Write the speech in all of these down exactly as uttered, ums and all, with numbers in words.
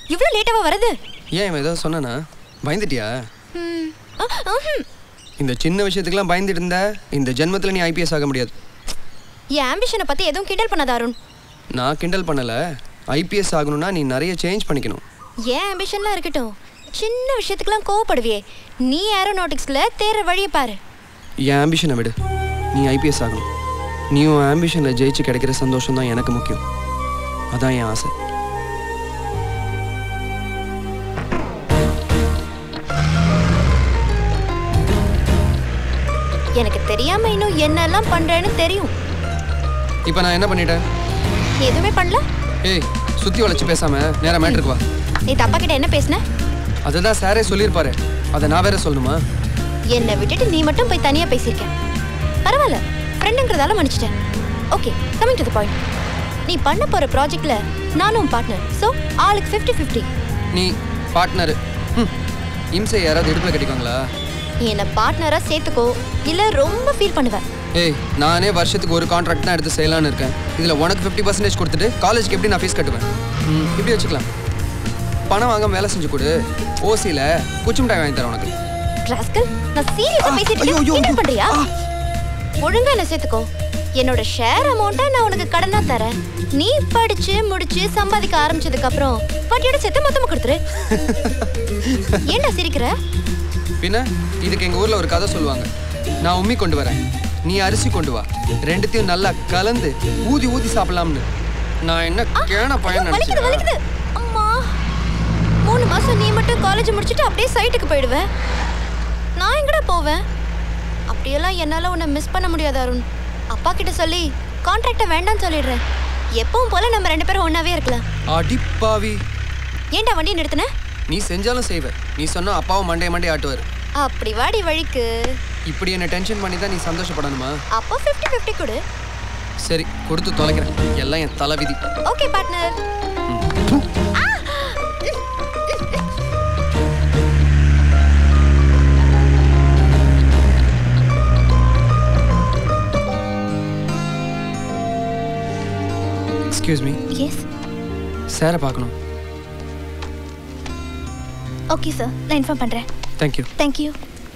இவ்வளவு லேட்டாவா வருது? ஏன் இவன் ஏதோ சொன்னானா? பயந்துட்டியா? இந்த சின்ன விஷயத்துக்குலாம் பயந்துட்டு இருந்தா இந்த ஜென்மத்துல நீ ஐபிஎஸ் ஆக முடியாது. என் ஆம்பிஷனை பத்தி எதுவும் கிண்டல் பண்ணாத அருண். நான் கிண்டல் பண்ணல. ஐபிஎஸ் ஆகணும்னா நீ நிறைய சேஞ்ச் பண்ணிக்கணும். ஏன் ஆம்பிஷன்லாம் இருக்கட்டும், சின்ன விஷயத்துக்குலாம் கோவப்படுவியே. நீ ஏரோநாட்டிக்ஸ்ல தேற வழியை பாரு. என் ஆம்பிஷனை விடு. நீ ஐபிஎஸ் ஆகணும். நீ உன் ஆம்பிஷனில் ஜெயிச்சு கிடைக்கிற சந்தோஷம் தான் எனக்கு முக்கியம். அதான் என் ஆசை. எனக்கு தெரியாம இன்னும் என்னெல்லாம் பண்றேன்னு தெரியும். இப்போ நான் என்ன பண்ணிட்டேன்? எதுவுமே பண்ணல. ஏய், சுத்தி வளைச்சு பேசாம நேரா மேட்டருக்கு வா. நீ தப்பா கிட்ட என்ன பேசுன? அதுதான் சாரே சொல்லியிருப்பாரு. அதை நான் வேற சொல்லணுமா? என்னை விட்டுட்டு நீ மட்டும் போய் தனியா பேசியிருக்க. பரவாயில்ல, ஃப்ரெண்டுங்கிறதால மன்னிச்சிட்டேன். Okay, coming to the point. நீ பண்ண போற ப்ராஜெக்ட்ல நானும் பார்ட்னர். ஸோ ஆளுக்கு ஃபிஃப்டி ஃபிஃப்டி. நீ பார்ட்னர்? இம்சை யாராவது இடுப்புல கட்டிக்குவாங்களா? என்ன பார்ட்னரா சேர்த்துக்கோ, இல்ல ரொம்ப ஃபீல் பண்ணுவேன். ஏய், நானே வருஷத்துக்கு ஒரு கான்ட்ராக்ட் தான் எடுத்து செய்யலான்னு இருக்கேன். இதில் உனக்கு ஃபிஃப்டி பர்சன்டேஜ் கொடுத்துட்டு காலேஜுக்கு எப்படி நான் ஃபீஸ் கட்டுவேன்? ம் இப்படி வச்சுக்கலாம். பணம் வாங்க வேலை செஞ்சு கொடு. ஓசியில் குச்சி மிட்டாய் வாங்கி தரேன் உனக்கு. ராஸ்கல், நான் சீரியஸா பேசிட்டு இருக்கேன். என்ன பண்றியா? ஒழுங்கா என்ன சேர்த்துக்கோ. என்னோட ஷேர் அமௌண்ட்டை நான் உனக்கு கடனா தரேன். நீ படிச்சு முடிச்சு சம்பாதிக்க ஆரம்பிச்சதுக்கு அப்புறம் வட்டியோட சேர்த்து மொத்தமா கொடுத்துரு. ஏன்டா சிரிக்கிற? பின்ன இதுக்கு எங்க ஊர்ல ஒரு கதை சொல்லுவாங்க. நான் உம்மி கொண்டு வரேன், நீ அரிசி கொண்டு வா, ரெண்டுத்தையும் நல்லா கலந்து ஊதி ஊதி சாப்பிடலாம்னு. நான் என்ன கேன பையன் நினைச்சேன். அம்மா, மூணு மாசம் நீ மட்டும் காலேஜ் முடிச்சுட்டு அப்படியே சைட்டுக்கு போயிடுவேன். நான் எங்கடா போவேன்? அப்படியெல்லாம் என்னால உன்னை மிஸ் பண்ண முடியாது அருண். அப்பா கிட்ட சொல்லி கான்ட்ராக்டை வேண்டாம்னு சொல்லிடுறேன். எப்பவும் போல நம்ம ரெண்டு பேரும் ஒன்னாவே இருக்கலாம். அடிப்பாவி, ஏன்டா வண்டி நிறுத்தின? நீ செஞ்சாலும் செய்வ. நீ சொன்னா அப்பாவும் மண்டே மண்டே ஆட்டுவாரு. அப்படி வாடி வழிக்கு. இப்படி என்ன டென்ஷன் பண்ணி தான் நீ சந்தோஷப்படணுமா? அப்போ ஃபிஃப்டி ஃபிஃப்டி கொடு. சரி, கொடுத்து தொலைக்கிறேன். எல்லாம் என் தலைவிதி. Okay partner. Excuse me. Yes. சாரை பார்க்கணும். ஓகே சார், நான் இன்ஃபார்ம் பண்ணுறேன். தேங்க்யூ. தேங்க்யூ.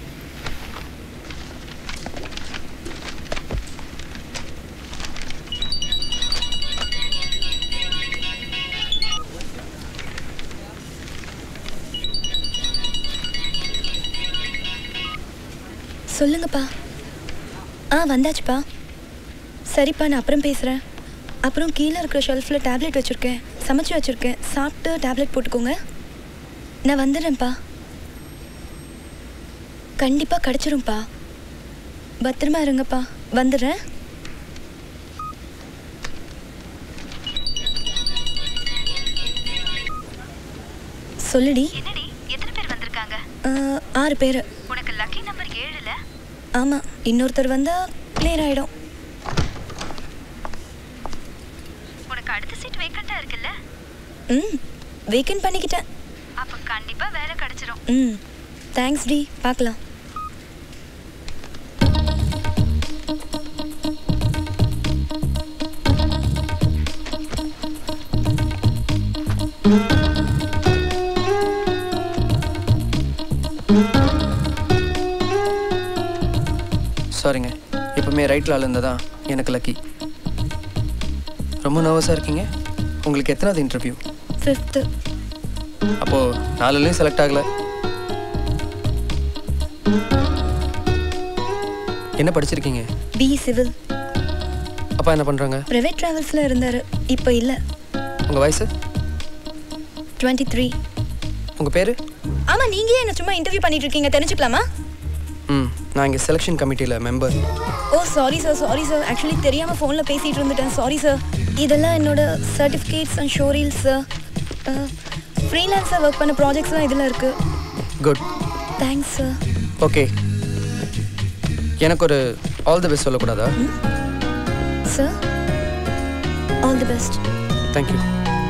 சொல்லுங்கப்பா. ஆ வந்தாச்சுப்பா. சரிப்பா, நான் அப்புறம் பேசுகிறேன். அப்புறம் கீழே இருக்கிற ஷெல்ஃபில் டேப்லெட் வச்சுருக்கேன், சமைச்சு வச்சுருக்கேன். சாப்பிட்டு டேப்லெட் போட்டுக்கோங்க. நான் வந்துடுறேன்ப்பா. கண்டிப்பாக கிடச்சிரும்ப்பா. பத்திரமா இருங்கப்பா. வந்துடுறேன். சொல்லுடி. என்னடி, எத்தனை பேர் வந்திருக்காங்க? ஆறு பேர். உனக்கு லக்கி நம்பர் ஏழுல? ஆமாம், இன்னொருத்தர் வந்தால் கிளியர் ஆகிடும். உனக்கு அடுத்த சீட் வேக்கண்டா இருக்குல்ல? ம், வேக்கன்ட் பண்ணிக்கிட்டேன். அப்போ கண்டிப்பா வேலை கிடைச்சிரும். ம், தேங்க்ஸ் டி. பார்க்கலாம். சாரிங்க, எப்பவுமே ரைட்டில் ஆள் இருந்தால் தான் எனக்கு லக்கி. ரொம்ப நர்வஸாக இருக்கீங்க. உங்களுக்கு எத்தனாவது இன்டர்வியூ? ஃபிஃப்த்து. அப்போது நாலுலேயும் செலக்ட் ஆகலை. என்ன படிச்சிருக்கீங்க? B E civil. அப்பா என்ன பண்ணுறாங்க? ப்ரைவேட் ட்ராவல்ஸில் இருந்தார், இப்போ இல்லை. உங்கள் வயசு? Twenty three. உங்கள் பேர்? ஆமாம், நீங்கள் என்ன சும்மா இன்டர்வியூ பண்ணிட்டு இருக்கீங்க, தெரிஞ்சுக்கலாமா? ம், நான் இங்கே செலெக்ஷன் கமிட்டியில் member. Oh sorry sir, sorry sir. Actually தெரியாமல் ஃபோனில் பேசிகிட்டு இருந்துட்டேன். Sorry sir. இதெல்லாம் என்னோட சர்டிஃபிகேட்ஸ் அண்ட் ஷோரீல்ஸ் சார். ஃப்ரீலான்ஸாக ஒர்க் பண்ண ப்ராஜெக்ட்ஸ்லாம் இதில் இருக்குது. Good, thanks sir. ஓகே, எனக்கு ஒரு ஆல் தி பெஸ்ட் சொல்லக்கூடாதா? Sir, all the best. Thank you.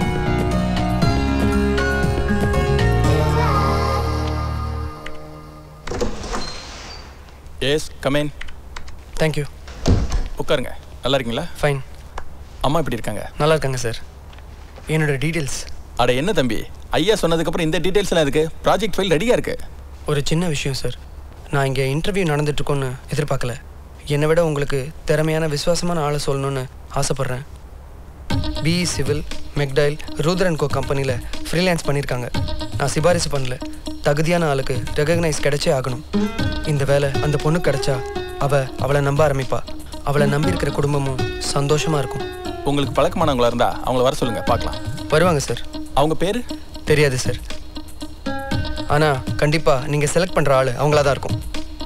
Yes, come in. Thank you. உட்காருங்க. நல்லா இருக்கீங்களா? ஃபைன். அம்மா எப்படி இருக்காங்க? நல்லா இருக்காங்க சார். என்னோட டீட்டெயில்ஸ்? அட என்ன தம்பி, ஐயா சொன்னதுக்கப்புறம் இந்த டீட்டெயில்ஸ்லாம் இருக்கு. ப்ராஜெக்ட் ஃபைல் ரெடியாக இருக்கு. ஒரு சின்ன விஷயம் சார், நான் இங்கே இன்டர்வியூ நடந்துட்டுருக்கோன்னு எதிர்பார்க்கல. என்னை விட உங்களுக்கு திறமையான விசுவாசமான ஆளை சொல்லணும்னு ஆசைப்பட்றேன். பிஇ சிவில் மெக்டைல் ரூத்ரன் கோ கம்பெனியில் ஃப்ரீலான்ஸ் பண்ணியிருக்காங்க. நான் சிபாரிசு பண்ணல, தகுதியான ஆளுக்கு ரெகக்னைஸ் கிடைச்சே ஆகணும். இந்த வேலை அந்த பொண்ணு கிடைச்சா அவள் அவளை நம்ப ஆரம்பிப்பா. அவளை நம்பி இருக்கிற குடும்பமும் சந்தோஷமாக இருக்கும். உங்களுக்கு பழக்கமானவங்களா இருந்தால் அவங்கள வர சொல்லுங்கள், பார்க்கலாம். வருவாங்க சார். அவங்க பேர் தெரியாது சார், ஆனால் கண்டிப்பாக நீங்கள் செலக்ட் பண்ணுற ஆள் அவங்களா தான் இருக்கும்.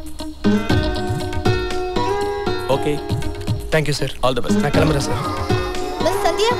Okay, thank you sir. All the best. நான் கிளம்புறேன் சார். மிஸ் சந்தியா,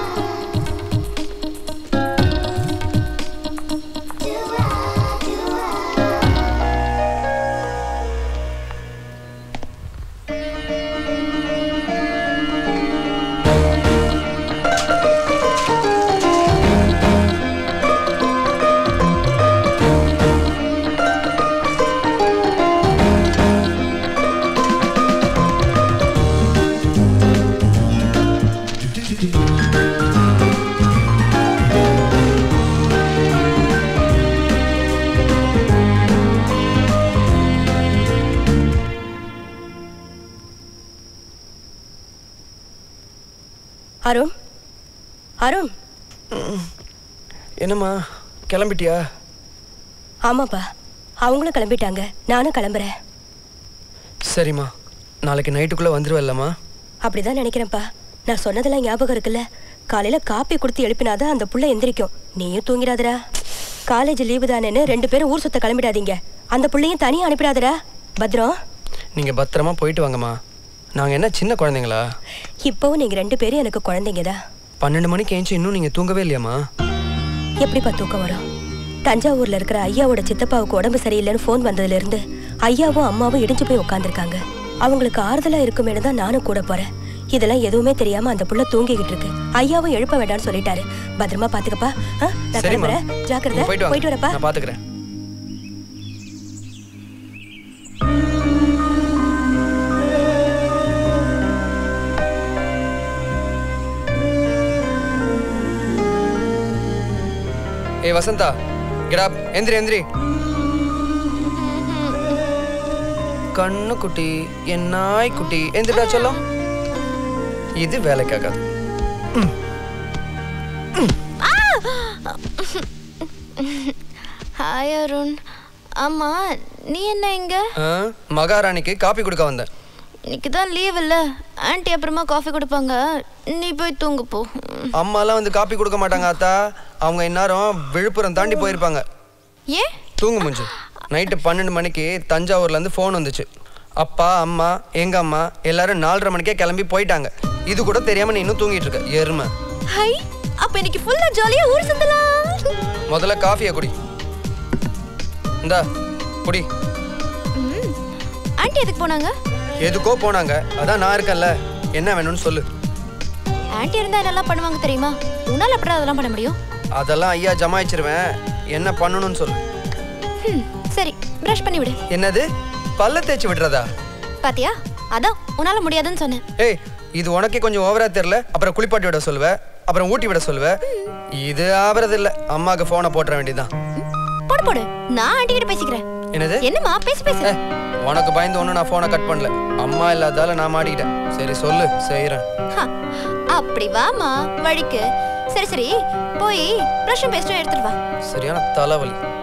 அருண் அருண் என்னம்மா கிளம்பிட்டியா? ஆமாப்பா, அவங்களும் கிளம்பிட்டாங்க, நானும் கிளம்புறேன். சரிம்மா, நாளைக்கு நைட்டுக்குள்ளே வந்துடுவல்லம்மா? அப்படிதான் நினைக்கிறேன்ப்பா. நான் சொன்னதெல்லாம் ஞாபகம் இருக்குல்ல? காலையில காப்பி கொடுத்து எழுப்பினாதான் அந்த புள்ள எந்திரிக்கும். நீயும் தூங்கிடாதடா. காலேஜ் லீவு தானேன்னு ரெண்டு பேரும் ஊர் சுத்த கிளம்பிடாதீங்க. அந்த புள்ளையும் தனியாக அனுப்பிடாதடா. பத்ரம். நீங்கள் பத்திரமா போயிட்டு வாங்கம்மா. நாங்கள் என்ன சின்ன குழந்தைங்களா? இப்போவும் நீங்கள் ரெண்டு பேரும் எனக்கு குழந்தைங்கதா. பன்னெண்டு மணிக்கு ஏஞ்சி இன்னும் நீங்கள் தூங்கவே இல்லையாம்மா? எப்படிப்பா தூக்கம் வரும்? தஞ்சாவூரில் இருக்கிற ஐயாவோட சித்தப்பாவுக்கு உடம்பு சரியில்லைன்னு ஃபோன் வந்ததுலேருந்து ஐயாவும் அம்மாவும் இடிஞ்சு போய் உட்காந்துருக்காங்க. அவங்களுக்கு ஆறுதலாக இருக்குமேனு தான் நானும் கூட போகிறேன். இதெல்லாம் எதுவுமே தெரியாமல் அந்த புள்ள தூங்கிக்கிட்டு இருக்கு. ஐயாவும் எழுப்ப வேண்டாம்னு சொல்லிட்டாரு. பத்திரமா பார்த்துக்கப்பா. நான் கிளம்புறேன். ஜாக்கிரதை. போயிட்டு வரப்பா. நான் பார்த்துக்கிறேன். ஏ வசந்தா, கெட் அப். எந்திரி எந்திரி. கண்ணு குட்டி, என் நாய் குட்டி, எந்திரிடா சொல்லும். இது வேலைக்காகாது. ஹாய் அருண். ஆமா, நீ என்ன இங்க? மகாராணிக்கு காபி கொடுக்க வந்தேன். இன்னைக்கு தான் லீவ் இல்ல, ஆன்ட்டி அப்புறமா காஃபி கொடுப்பாங்க, நீ போய் தூங்கு போ. அம்மாலாம் வந்து காபி கொடுக்க மாட்டாங்க ஆத்தா. அவங்க இந்நேரம் விழுப்புரம் தாண்டி போயிருப்பாங்க. ஏன்? தூங்கு முஞ்சு. நைட்டு பன்னெண்டு மணிக்கு தஞ்சாவூர்லேருந்து ஃபோன் வந்துச்சு. அப்பா அம்மா எங்க அம்மா எல்லாரும் நாலரை மணிக்கே கிளம்பி போயிட்டாங்க. இது கூட தெரியாம நீ இன்னும் தூங்கிட்டு இருக்க எருமை. ஹை, அப்ப இன்னைக்கு ஃபுல்லா ஜாலியா ஊர் சுத்தலாம். முதல்ல காஃபியை குடி. இந்தா குடி. ஆன்ட்டி எதுக்கு போனாங்க? எதுக்கோ போனாங்க, அதான் நான் இருக்கேன்ல. என்ன வேணும்னு சொல்லு. ஆன்ட்டி இருந்தா என்னெல்லாம் பண்ணுவாங்க தெரியுமா? உன்னால எப்படி அதெல்லாம் பண்ண முடியும்? அதெல்லாம் ஐயா ஜமாயிச்சிருவேன். என்ன பண்ணணும்னு சொல்லு. சரி, பிரஷ் பண்ணி விடு. என்னது? பல்ல தேய்ச்சி விடுறதா? பாத்தியா, அதான் உன்னால முடியாதுன்னு சொன்னேன். ஏய், இது உனக்கே கொஞ்சம் ஓவரா தெரியல. அப்புறம் குளிப்பாட்டி விட சொல்லுவ, அப்புறம் ஊட்டி விட சொல்லுவ. இது ஆவறது இல்ல. அம்மாக்கு போனை போட்டுற வேண்டியதான். போடு போடு, நான் ஆன்ட்டி கிட்ட பேசிக்கிறேன். என்னது? என்னம்மா பேசி பேசு. உனக்கு பயந்து ஒன்றும் நான் ஃபோனை கட் பண்ணல. அம்மா இல்லாதால நான் மாட்டிக்கிட்டேன். சரி சொல்லு, செய்கிறேன். அப்படி வாமா வழிக்கு. சரி சரி, போய் ப்ரஷும் பேஸ்ட்டும் எடுத்துட்டு வா. சரியான தலைவலி.